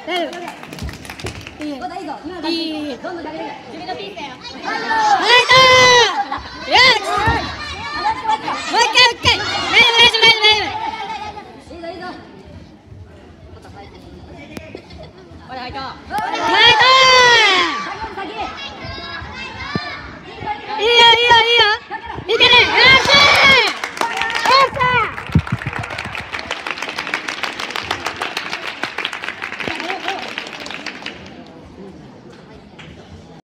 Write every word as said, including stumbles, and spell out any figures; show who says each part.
Speaker 1: いいぞ。いい。どんどん投げる。自分のピースだよ。はいたー。よし。もう一回もう一回。大丈夫大丈夫大丈夫。いいぞいいぞ。まだ入った。